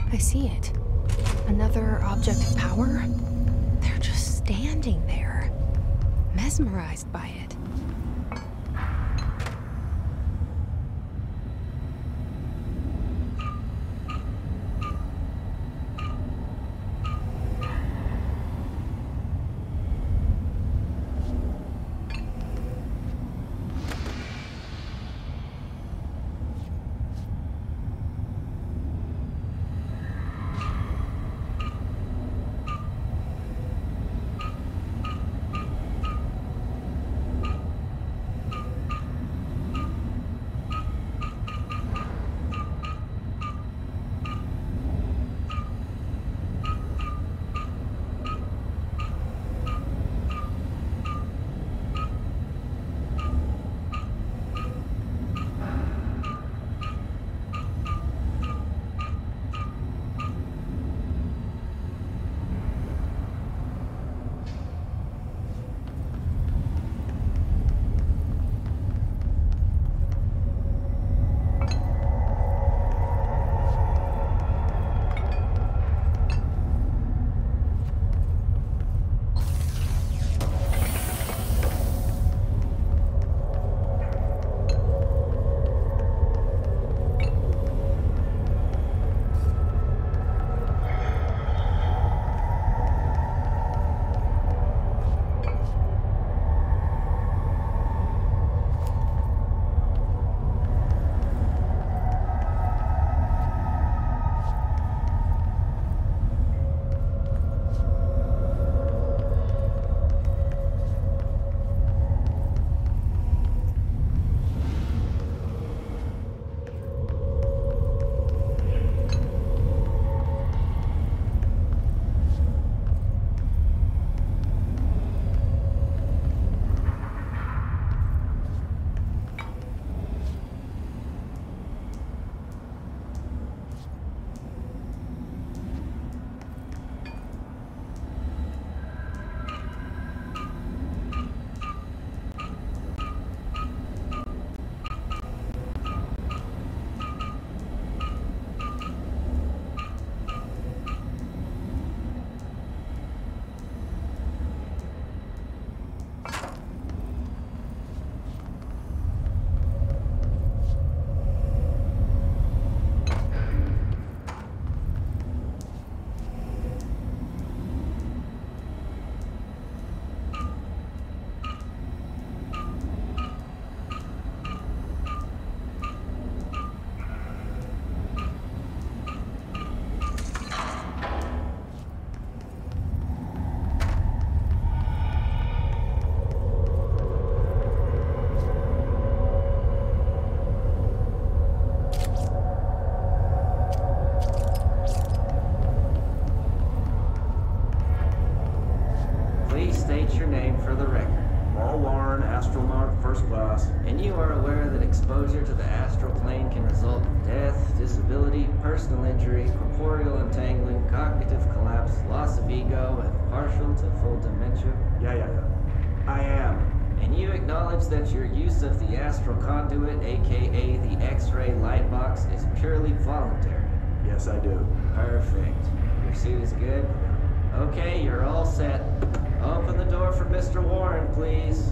I see it. Another object of power? They're just standing there, mesmerized by it. State your name for the record. Paul Warren, astronaut, first class. And you are aware that exposure to the astral plane can result in death, disability, personal injury, corporeal entangling, cognitive collapse, loss of ego, and partial to full dementia? Yeah. I am. And you acknowledge that your use of the astral conduit, aka the X-ray light box, is purely voluntary? Yes, I do. Perfect. Your suit is good? Okay, you're all set. Open the door for Mr. Warren, please.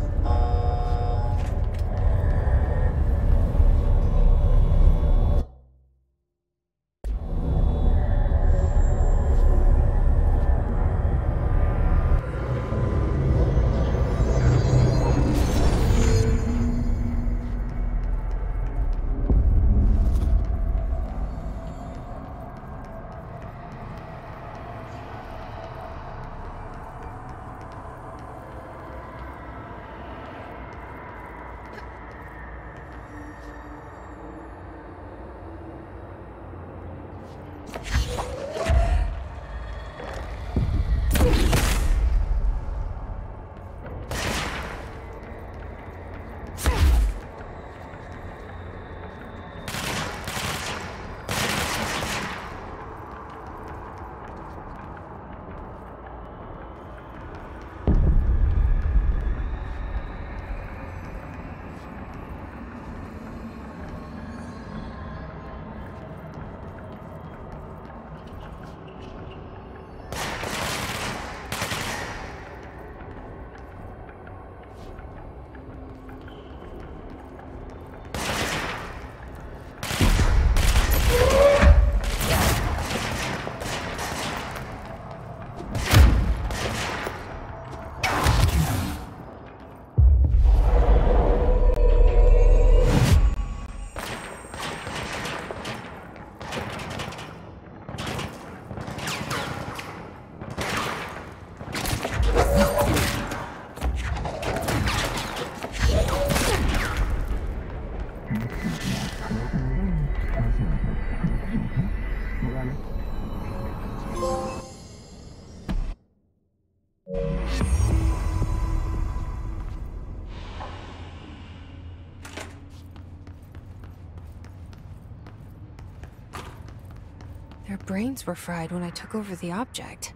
Their brains were fried when I took over the object.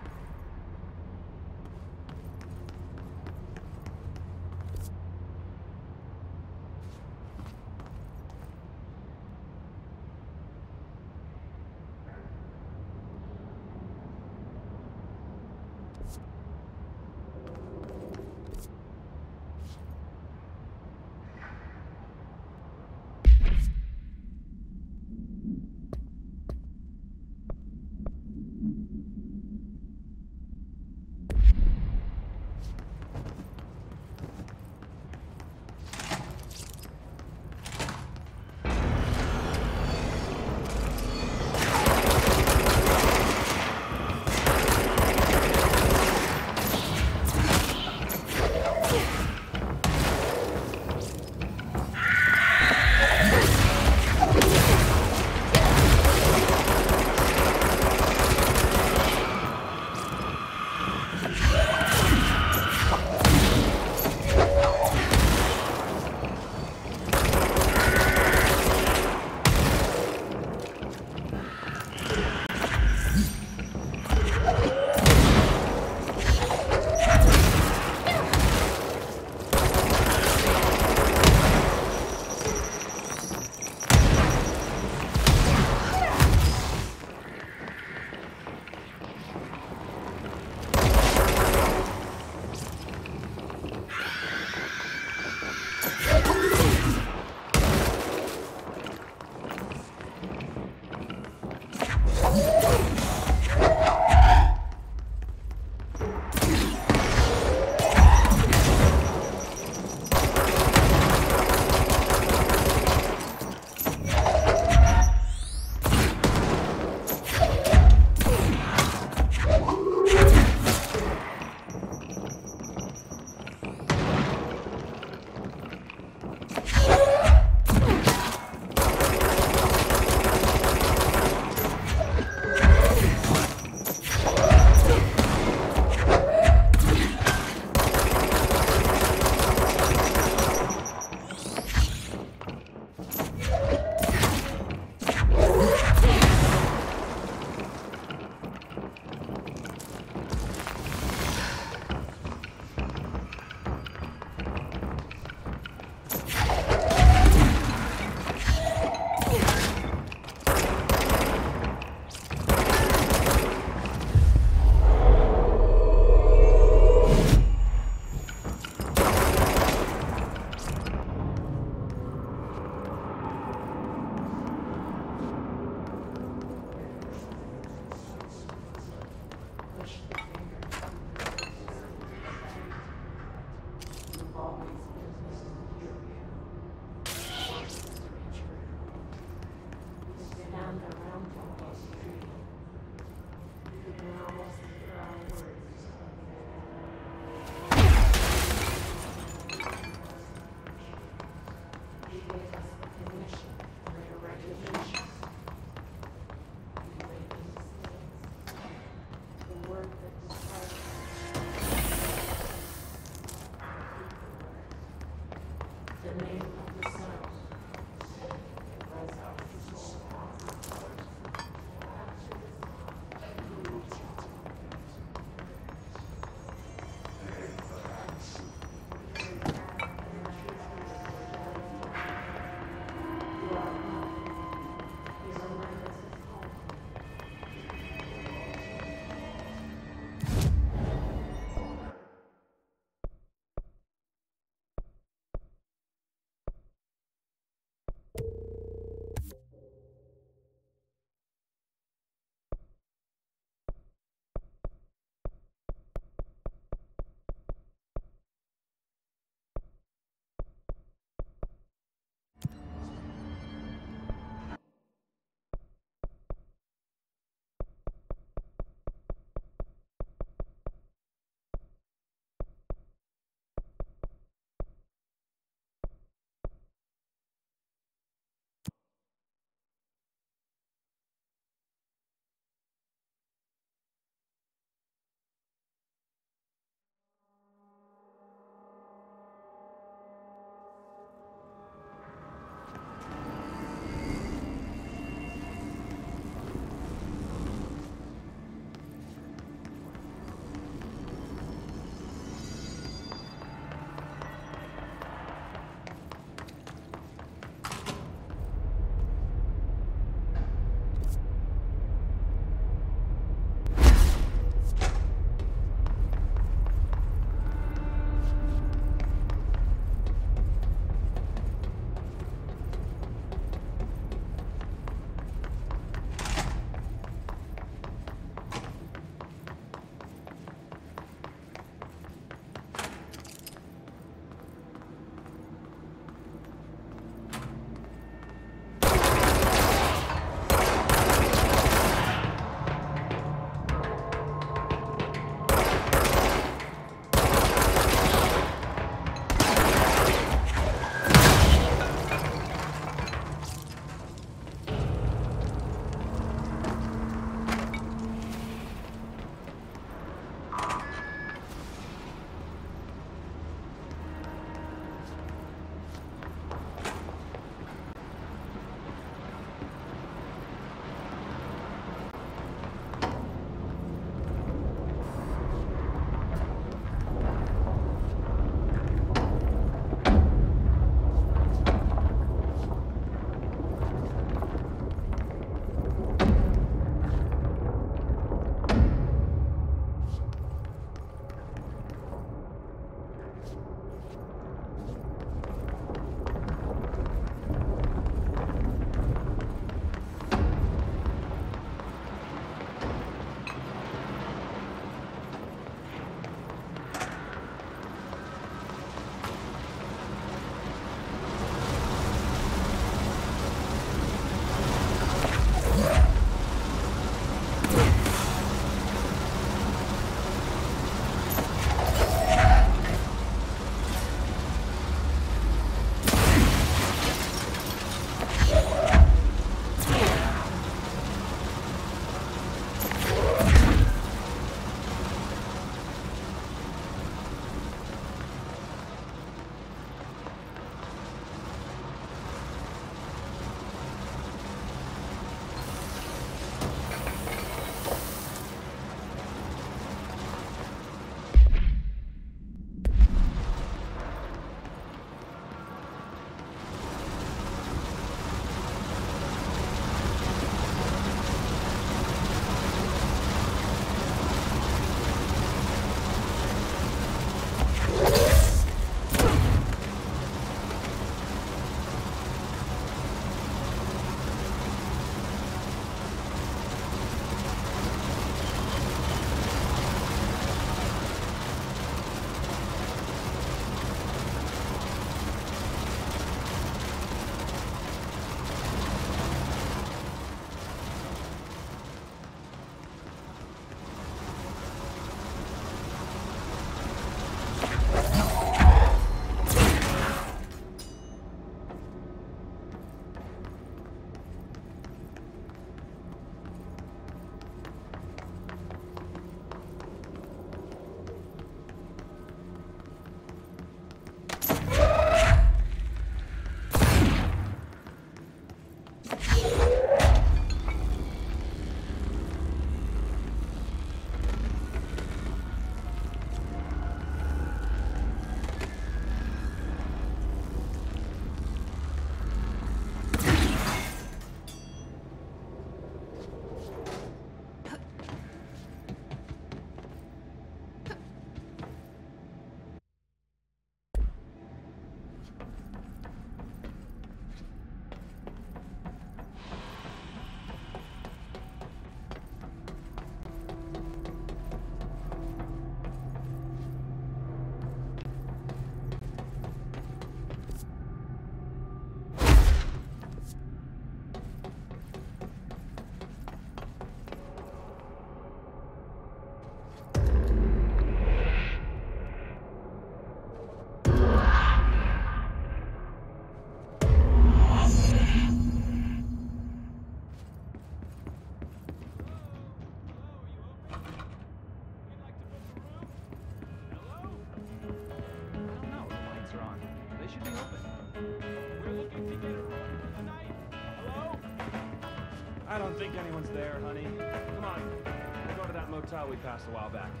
I don't think anyone's there, honey. Come on, we'll go to that motel we passed a while back.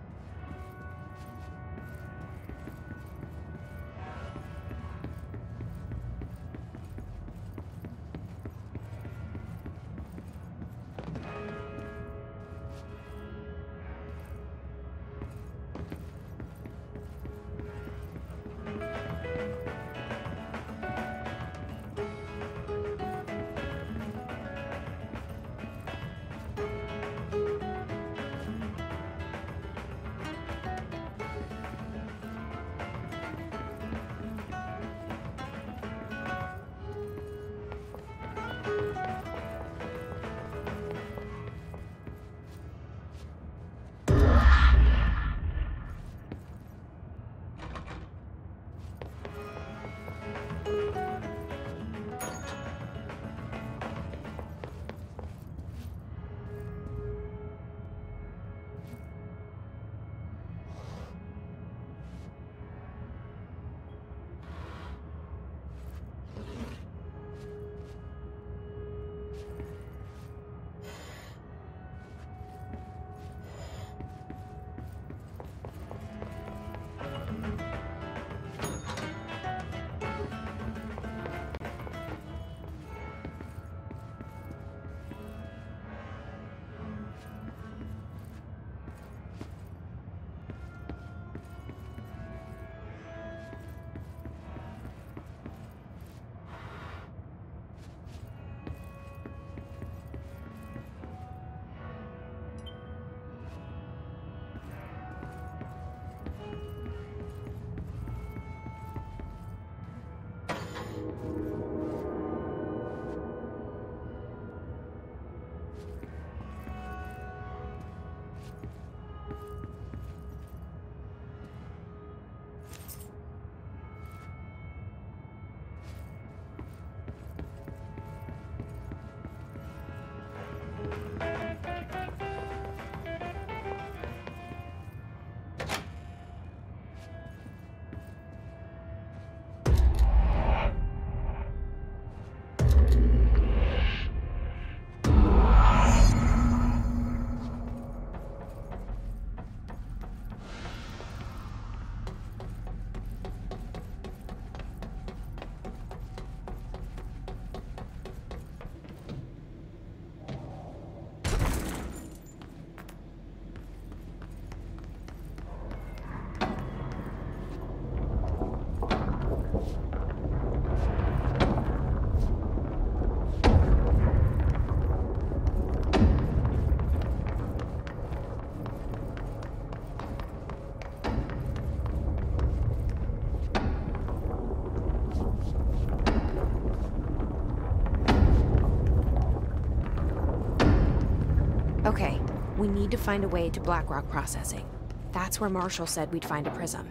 Okay, we need to find a way to Blackrock Processing. That's where Marshall said we'd find a prism.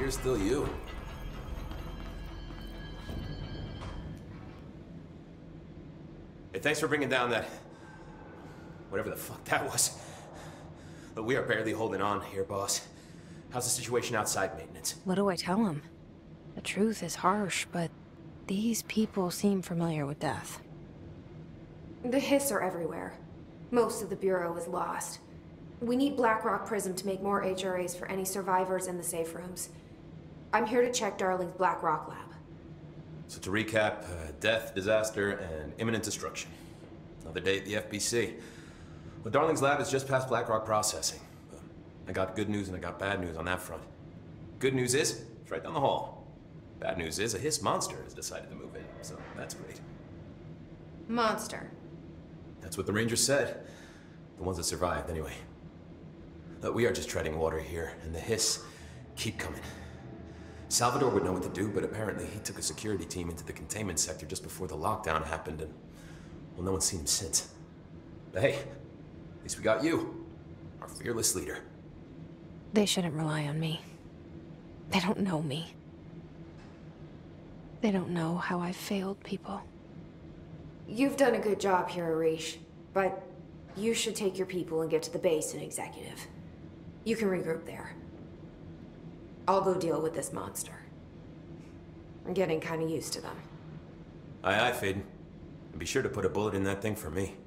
you're still you. Hey, thanks for bringing down that... whatever the fuck that was. But we are barely holding on here, boss. How's the situation outside maintenance? What do I tell him? The truth is harsh, but these people seem familiar with death. The Hiss are everywhere. Most of the Bureau is lost. We need Blackrock Prism to make more HRAs for any survivors in the safe rooms. I'm here to check Darling's Blackrock lab. So to recap, death, disaster, and imminent destruction. Another day at the FBC. Well, Darling's lab is just past Blackrock processing. I got good news and I got bad news on that front. Good news is, it's right down the hall. Bad news is, a Hiss monster has decided to move in, so that's great. Monster. That's what the Rangers said. The ones that survived, anyway. We are just treading water here, and the Hiss keep coming. Salvador would know what to do, but apparently he took a security team into the containment sector just before the lockdown happened, and, well, no one's seen him since. But hey, at least we got you, our fearless leader. They shouldn't rely on me. They don't know me. They don't know how I've failed people. You've done a good job here, Arish, but you should take your people and get to the base in Executive. You can regroup there. I'll go deal with this monster. I'm getting kind of used to them. Aye, aye, Faden. And be sure to put a bullet in that thing for me.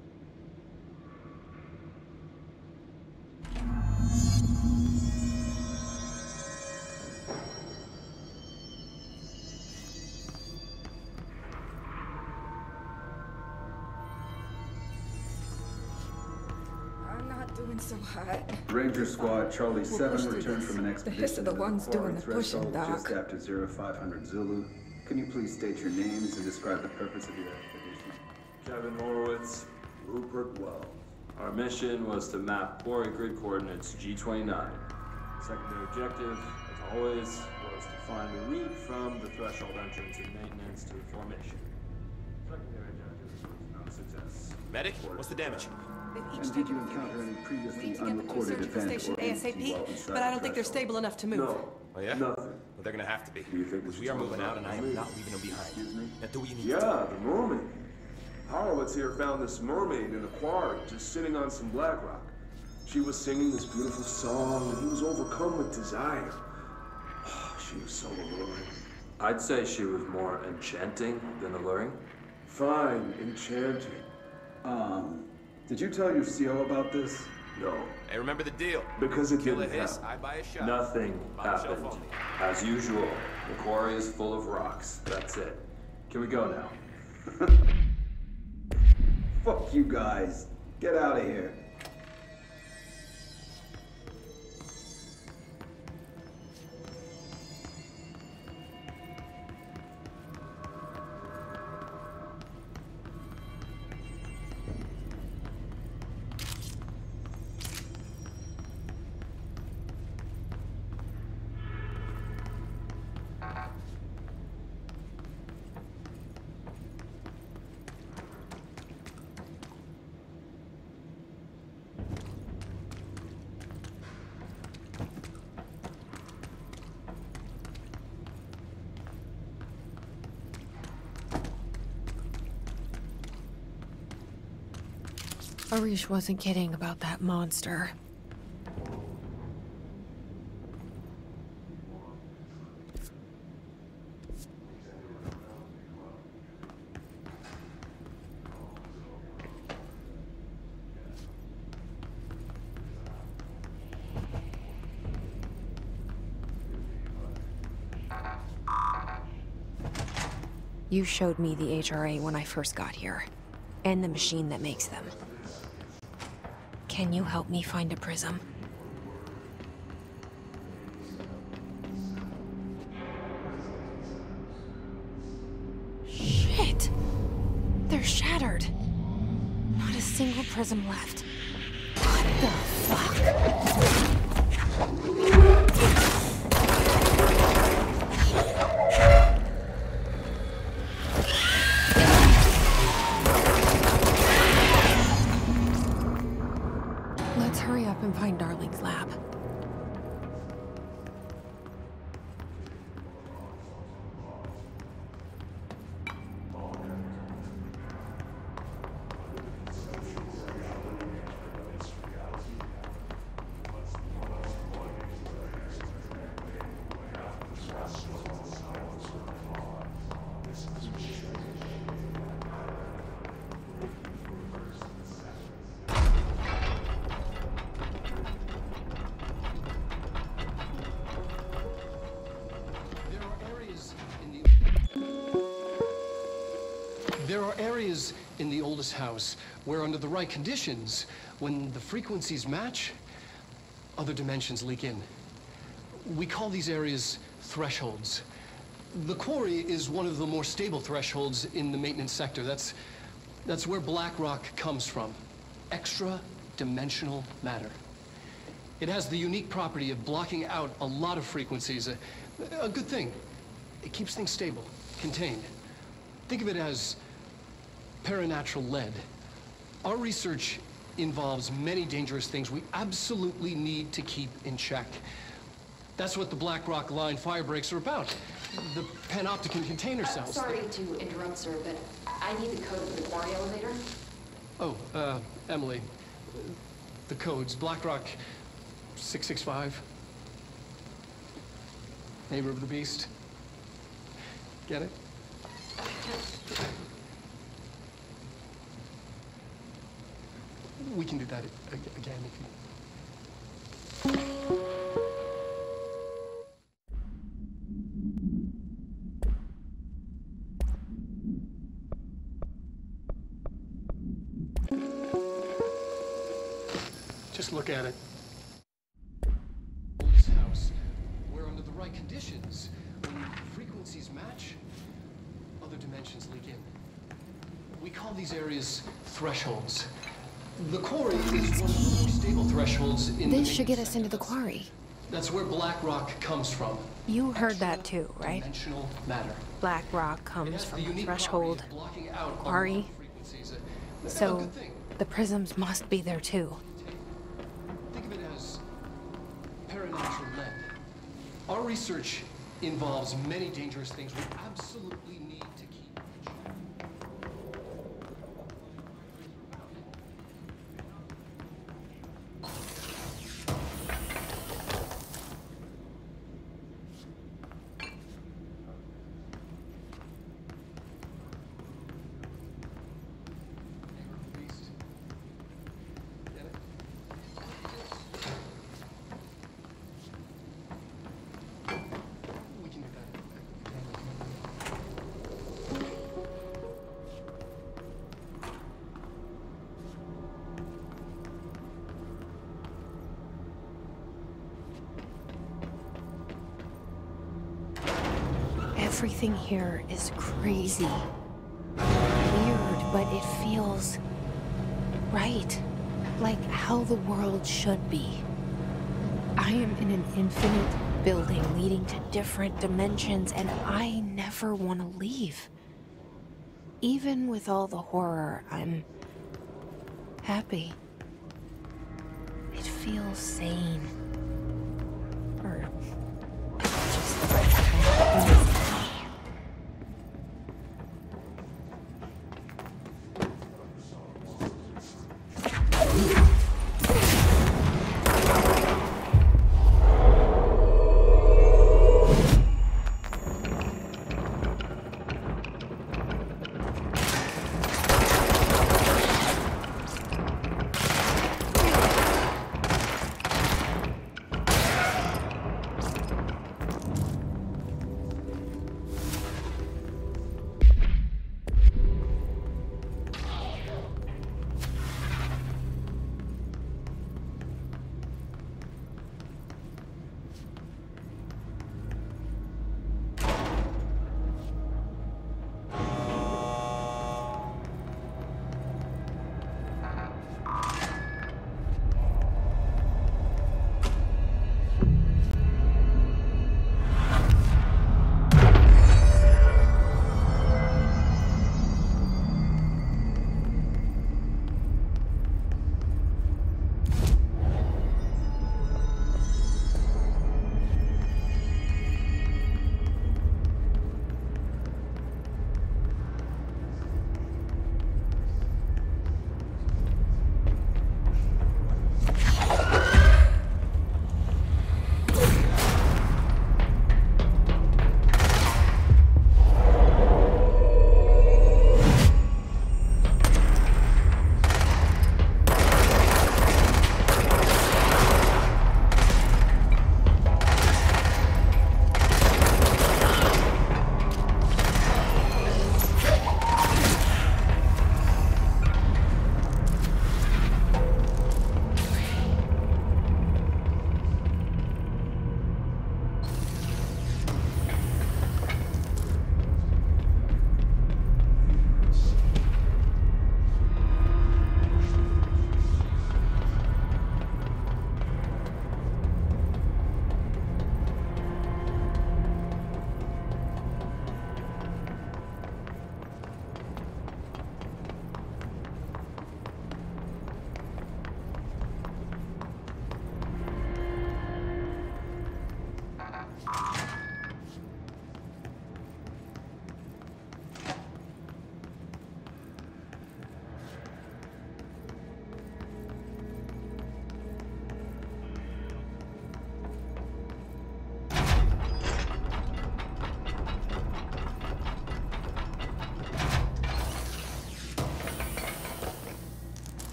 So hot. Ranger Squad Charlie 7 returned from an expedition. The Hiss are the ones doing the pushing, Doc. Just after 0500 Zulu. Can you please state your names and describe the purpose of your expedition? Kevin Horowitz, Rupert Well. Our mission was to map quarry grid coordinates G29. Secondary objective, as always, was to find a route from the threshold entrance and maintenance to the formation. Secondary objective was no success. Medic, what's the damage? And did you encounter any previously unrecorded event or ASAP, but I don't think they're stable enough to move. No. Oh yeah? Nothing. Well, they're gonna have to be. Do you think Because we are moving out and I am not leaving them behind. Excuse me? Now do what you need Yeah, to the mermaid. Horowitz here found this mermaid in a quarry, just sitting on some black rock. She was singing this beautiful song, and he was overcome with desire. She was so alluring. I'd say she was more enchanting than alluring. Fine, enchanting. Did you tell your CO about this? No, do. Hey, remember the deal. because it Kill a didn't Hiss, happen. I buy a shot. Nothing Buy a shelf happened. only. As usual, the quarry is full of rocks. That's it. Can we go now? Fuck you guys. Get out of here. Arish wasn't kidding about that monster. You showed me the HRA when I first got here, and the machine that makes them. Can you help me find a prism? Shit! They're shattered. Not a single prism left. What the fuck? Let's hurry up and find Darling's lab. There are areas in the oldest house where, under the right conditions, when the frequencies match, other dimensions leak in. We call these areas thresholds. The quarry is one of the more stable thresholds in the maintenance sector. That's where black rock comes from. Extra-dimensional matter. It has the unique property of blocking out a lot of frequencies. A good thing. It keeps things stable, contained. Think of it as paranatural lead. Our research involves many dangerous things we absolutely need to keep in check. That's what the Black Rock Line fire breaks are about. The panopticon container cells. Sorry to interrupt, sir, but I need the code of the quarry elevator. Oh, Emily. The codes. Black Rock 665. Neighbor of the Beast. Get it? We can do that again if you... Just look at it. This house, where under the right conditions, when frequencies match, other dimensions leak in. We call these areas thresholds. The quarry is one of the more stable thresholds in the... This should get us into the quarry. That's where black rock comes from. You heard that too, right? Dimensional matter. Black rock comes from the threshold quarry. So the prisms must be there too. Think of it as paranatural lead. Our research involves many dangerous things we absolutely need to keep in check. Everything here is crazy. Weird, but it feels right. Like how the world should be. I am in an infinite building leading to different dimensions, and I never want to leave. Even with all the horror, I'm happy. It feels sane. Or just kind of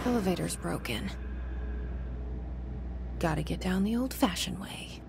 Elevator's broken. Gotta get down the old-fashioned way.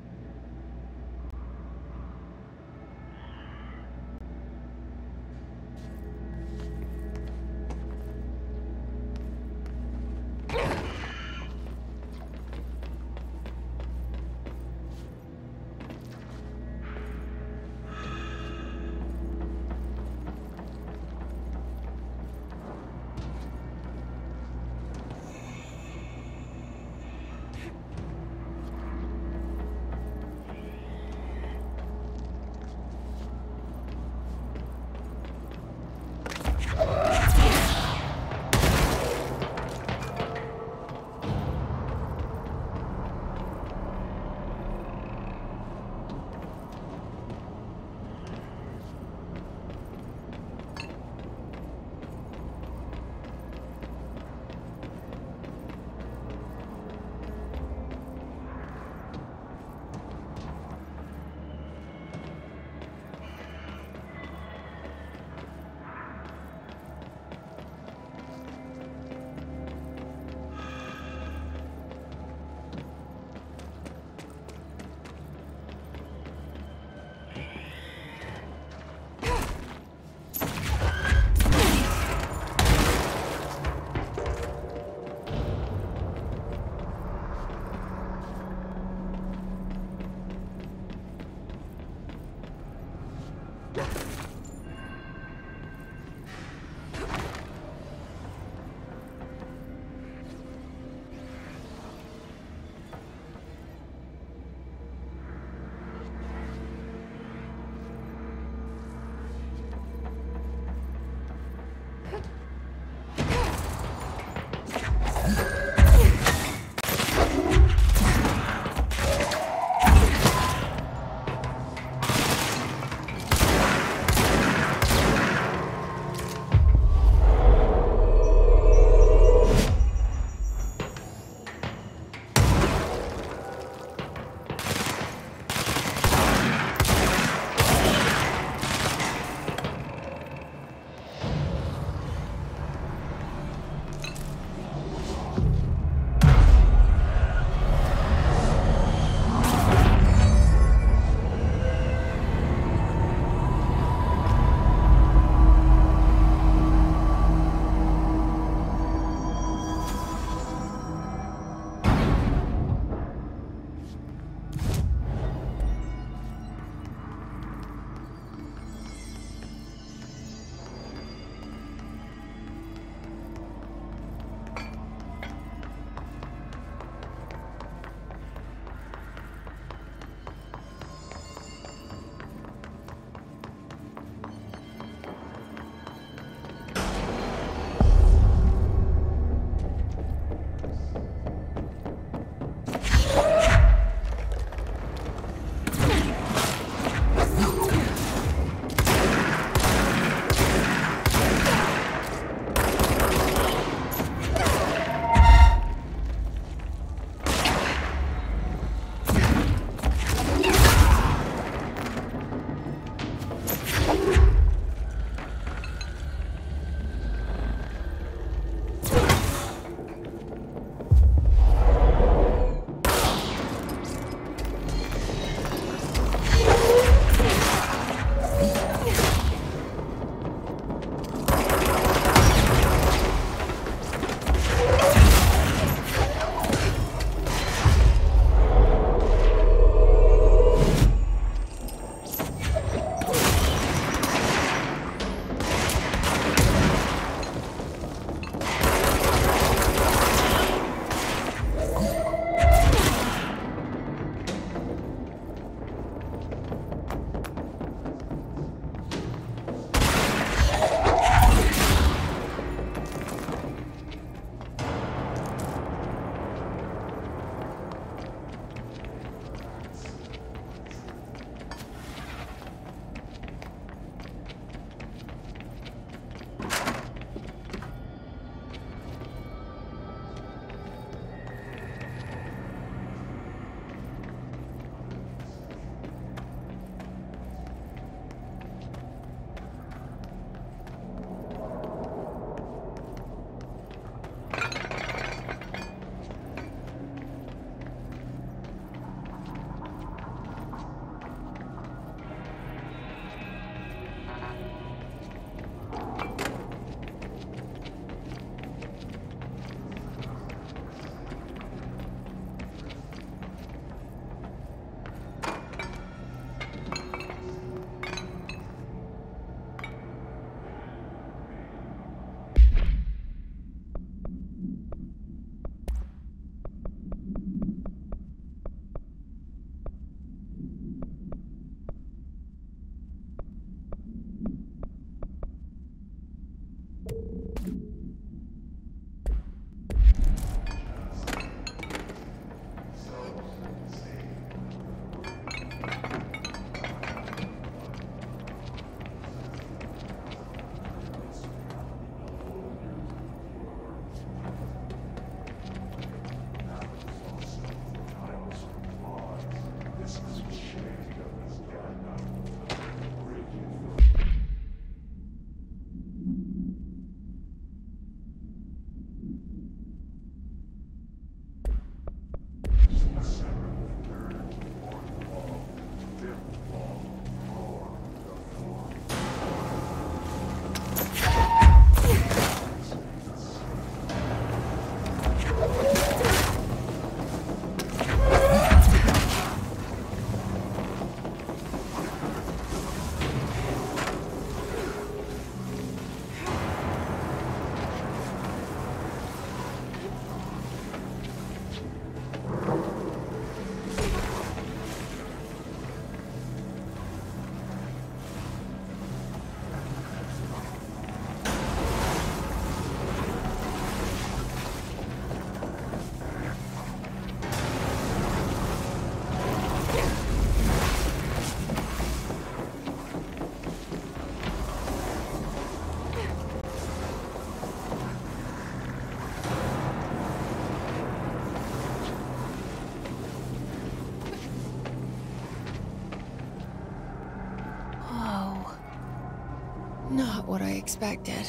Not what I expected.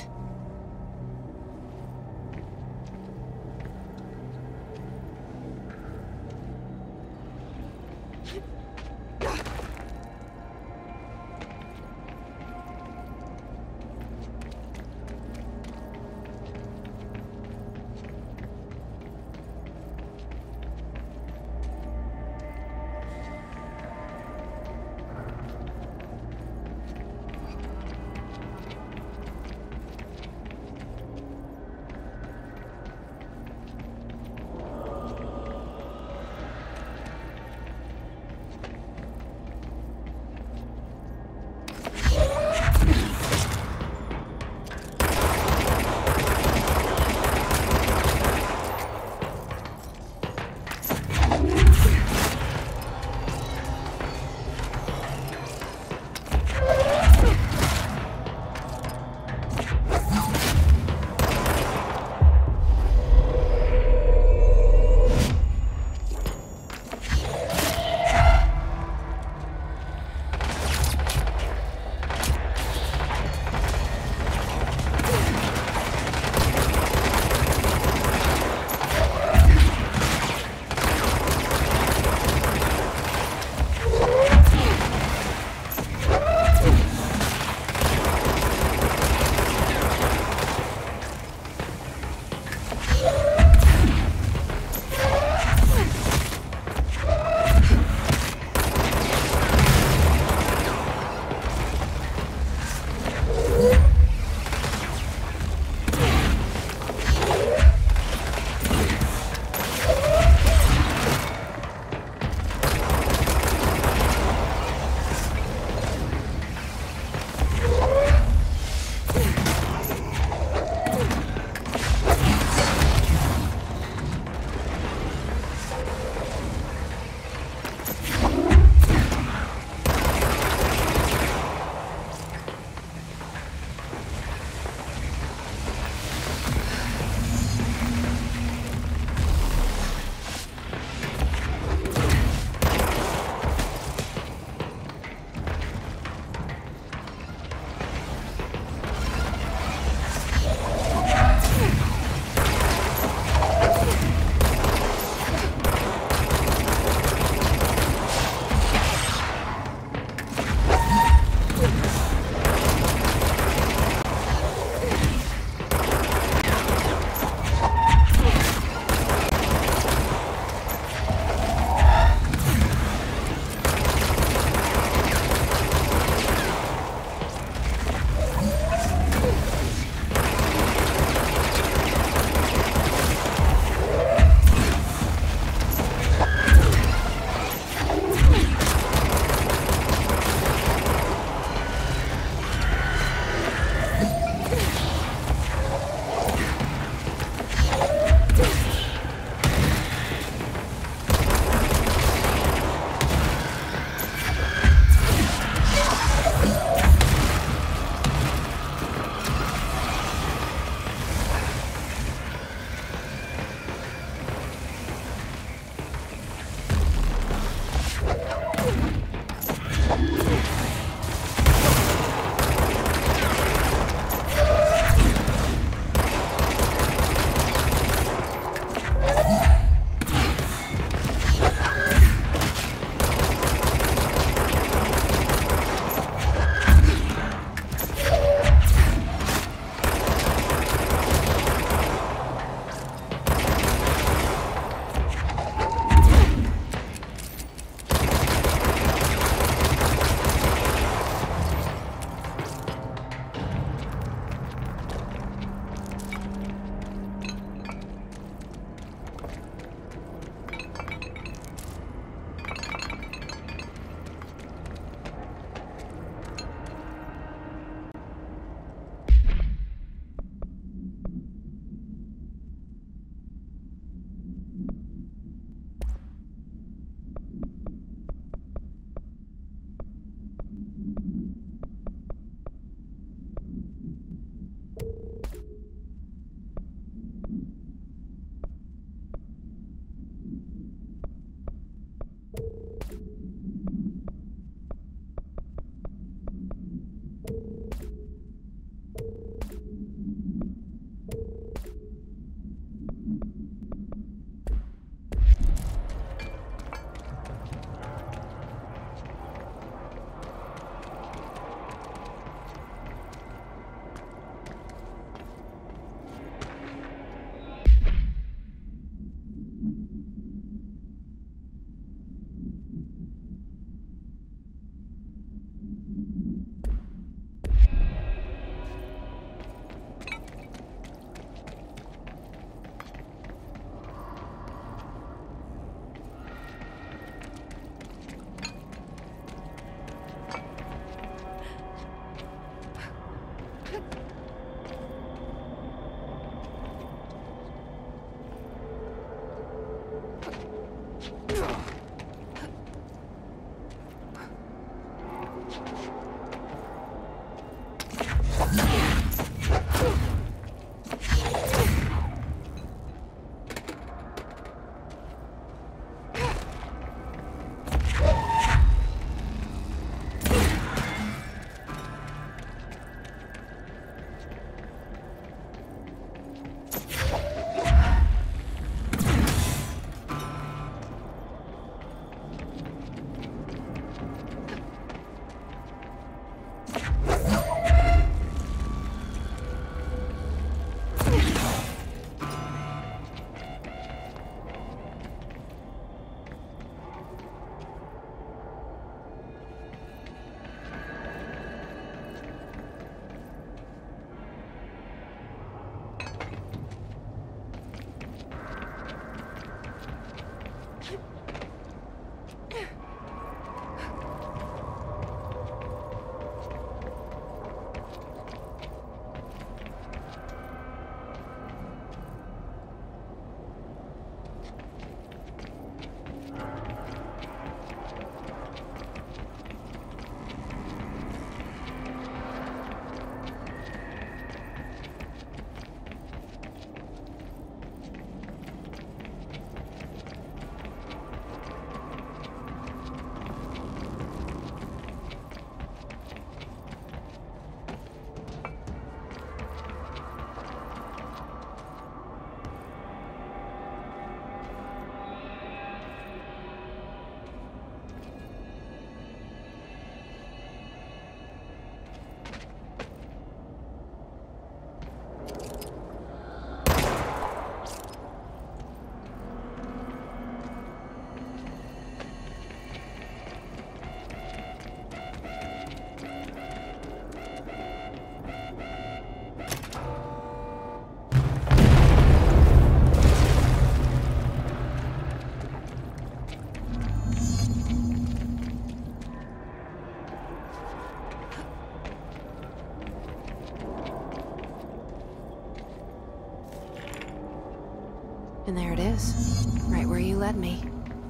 And there it is, right where you led me.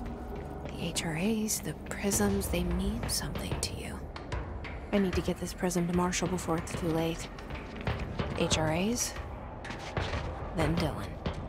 The HRAs, the prisms, they mean something to you. I need to get this prism to Marshall before it's too late. HRAs, then Dylan.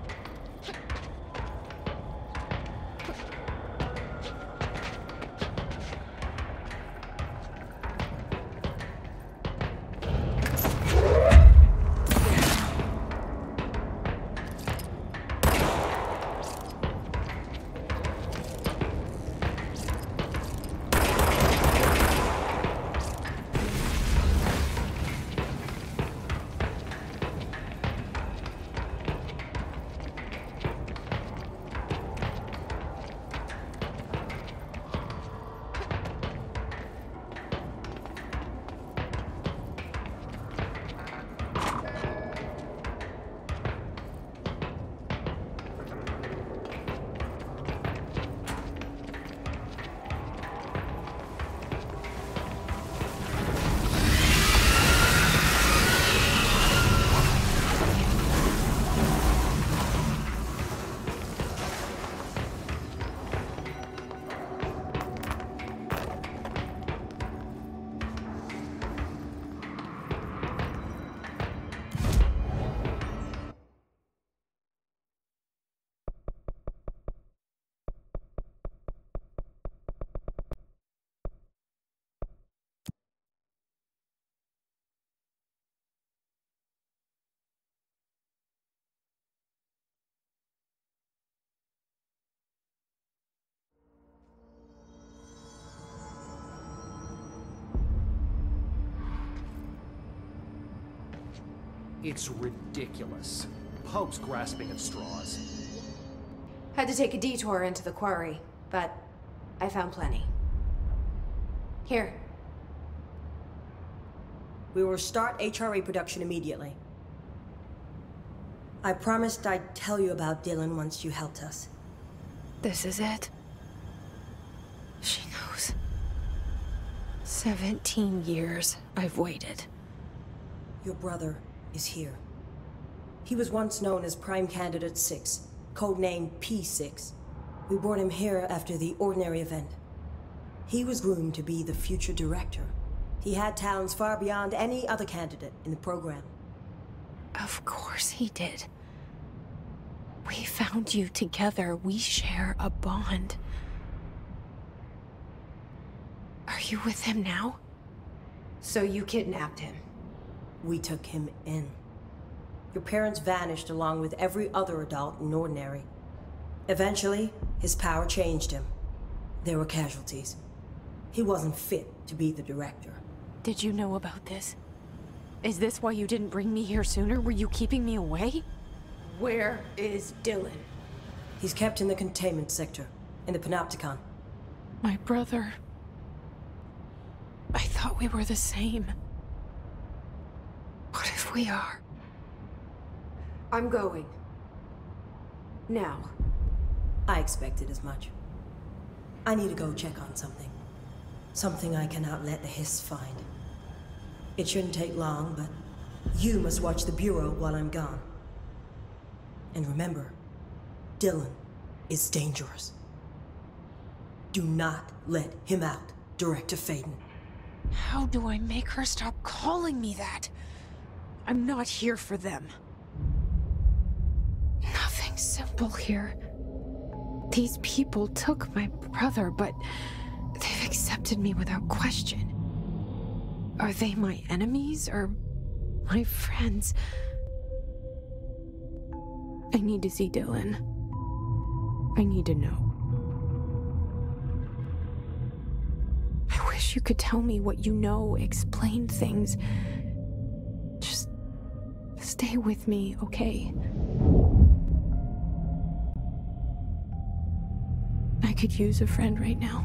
It's ridiculous. Pope's grasping at straws. Had to take a detour into the quarry, but I found plenty. Here. We will start HRA production immediately. I promised I'd tell you about Dylan once you helped us. This is it. She knows. 17 years I've waited. Your brother is here. He was once known as Prime Candidate 6, codenamed P6. We brought him here after the Ordinary event. He was groomed to be the future director. He had talents far beyond any other candidate in the program. Of course he did. We found you together. We share a bond. Are you with him now? So you kidnapped him? We took him in. Your parents vanished along with every other adult in Ordinary. Eventually, his power changed him. There were casualties. He wasn't fit to be the director. Did you know about this? Is this why you didn't bring me here sooner? Were you keeping me away? Where is Dylan? He's kept in the containment sector, in the Panopticon. My brother. I thought we were the same. What if we are? I'm going. Now. I expected as much. I need to go check on something. Something I cannot let the Hiss find. It shouldn't take long, but you must watch the Bureau while I'm gone. And remember, Dylan is dangerous. Do not let him out, Director Faden. How do I make her stop calling me that? I'm not here for them. Nothing simple here. These people took my brother, but they've accepted me without question. Are they my enemies or my friends? I need to see Dylan. I need to know. I wish you could tell me what you know, explain things. Just stay with me, okay? I could use a friend right now.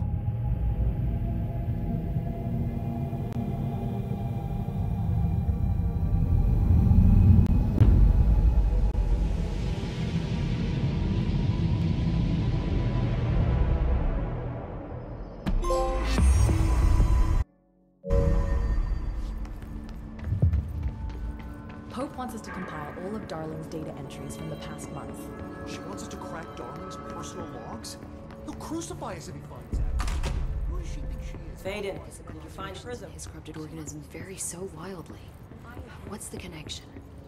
Pope wants us to compile all of Darling's data entries from the past month. She wants us to crack Darling's personal logs? He'll crucify us if he finds out. Who does she think she is? Faden, did you find Prism? His corrupted organisms vary so wildly. What's the connection?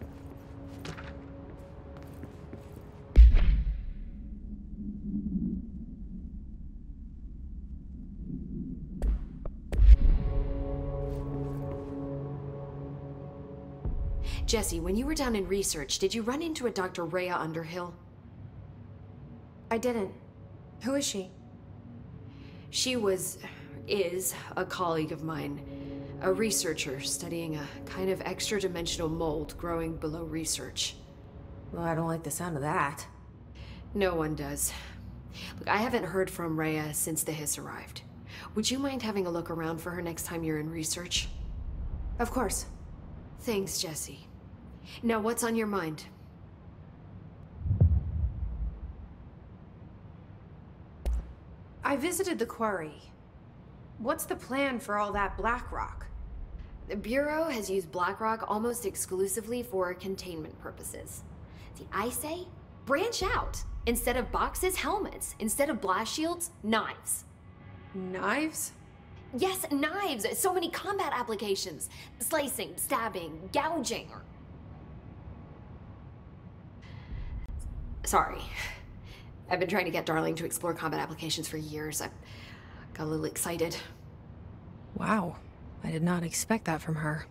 Jesse, when you were down in research, did you run into a Dr. Rhea Underhill? I didn't. Who is she? She is a colleague of mine. A researcher studying a kind of extra-dimensional mold growing below research. Well, I don't like the sound of that. No one does. Look, I haven't heard from Rhea since the Hiss arrived. Would you mind having a look around for her next time you're in research? Of course. Thanks, Jesse. Now, what's on your mind? I visited the quarry. What's the plan for all that Blackrock? The Bureau has used Blackrock almost exclusively for containment purposes. See, I say, branch out. Instead of boxes, helmets. Instead of blast shields, knives. Knives? Yes, knives! So many combat applications. Slicing, stabbing, gouging. Sorry. I've been trying to get Darling to explore combat applications for years. I got a little excited. Wow. I did not expect that from her.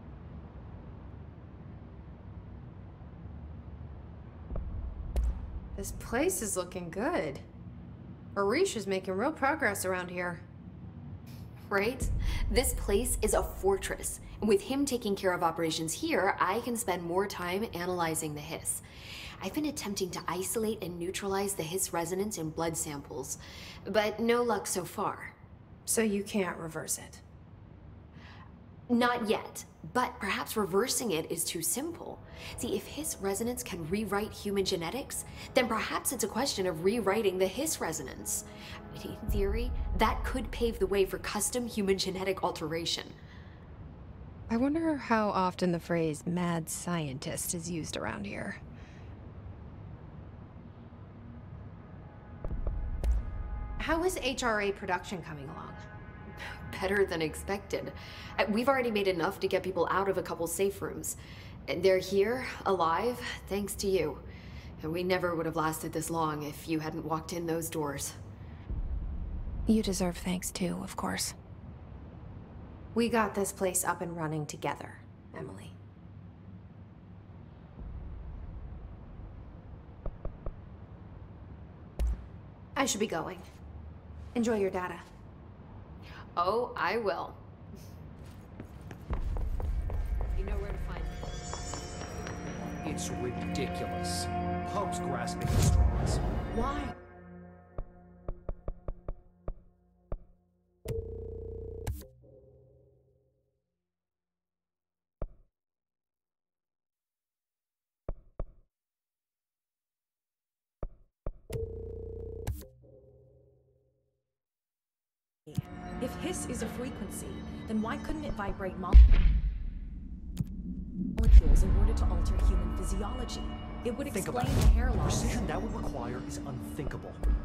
This place is looking good. Arish is making real progress around here. Right? This place is a fortress. And with him taking care of operations here, I can spend more time analyzing the Hiss. I've been attempting to isolate and neutralize the Hiss resonance in blood samples, but no luck so far. So you can't reverse it? Not yet, but perhaps reversing it is too simple. See, if Hiss resonance can rewrite human genetics, then perhaps it's a question of rewriting the Hiss resonance. In theory, that could pave the way for custom human genetic alteration. I wonder how often the phrase mad scientist is used around here. How is HRA production coming along? Better than expected. We've already made enough to get people out of a couple safe rooms. They're here, alive, thanks to you. And we never would have lasted this long if you hadn't walked in those doors. You deserve thanks too, of course. We got this place up and running together, Emily. I should be going. Enjoy your data. Oh, I will. You know where to find me. It's ridiculous. Pubs grasping at straws. Why? If Hiss is a frequency, then why couldn't it vibrate molecules in order to alter human physiology? It would explain the hair loss. The precision that would require is unthinkable.